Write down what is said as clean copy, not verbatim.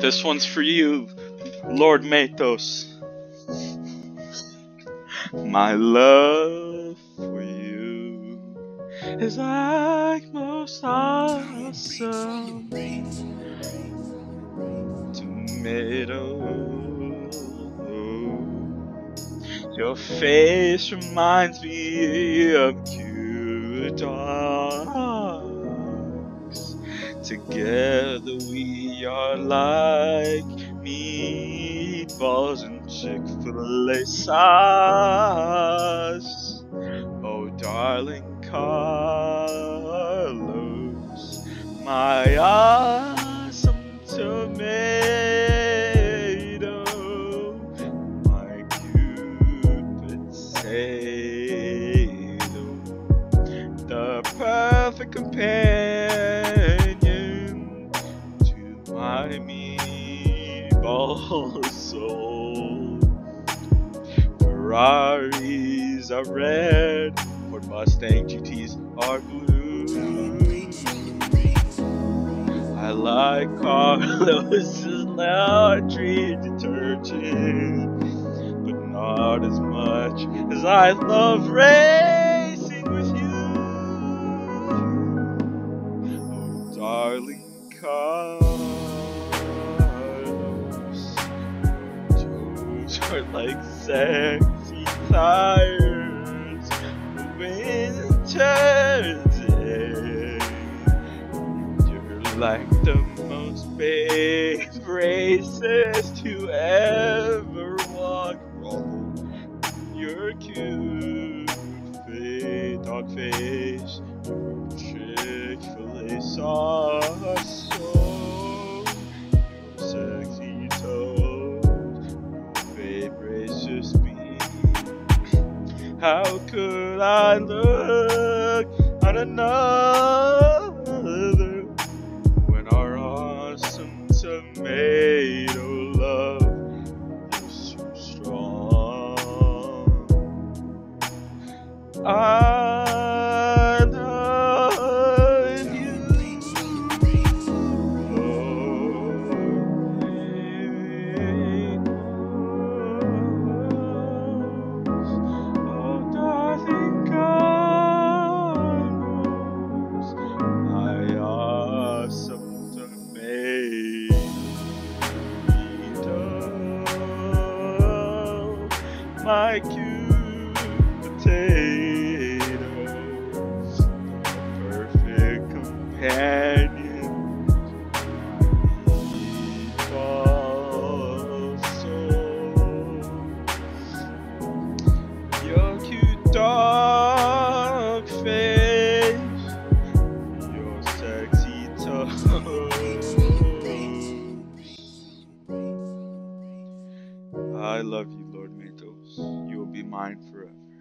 This one's for you, Lord Matos. My love for you is like most awesome tomato. Your face reminds me of cute dogs. Together we are like meatballs and Chick-fil-A sauce. Oh, darling Carlos, my awesome tomato, my cute potato, the perfect companion to my meatball soul. Ferraris are red, Ford Mustang GTs are blue. I like Carlos's laundry detergent, but not as much as I love racing with you. Oh, darling Carlos, toes are like sexy tires, winter's day. You're like the most babe racist to ever walk. You're cute, dog face, Chick-fil-A sauce, so your sexy toes, babe racist beat. How could I look at another when our awesome tomato love is so strong? I love you, oh darling Carlos, my awesome tomato, my cute potato, perfect companion to meatball soul. Your cute dog face, your sexy toes. I love you, Lord Matos. You will be mine forever.